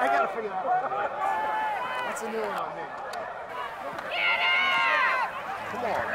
I gotta figure that out. That's a new one on me. Come on.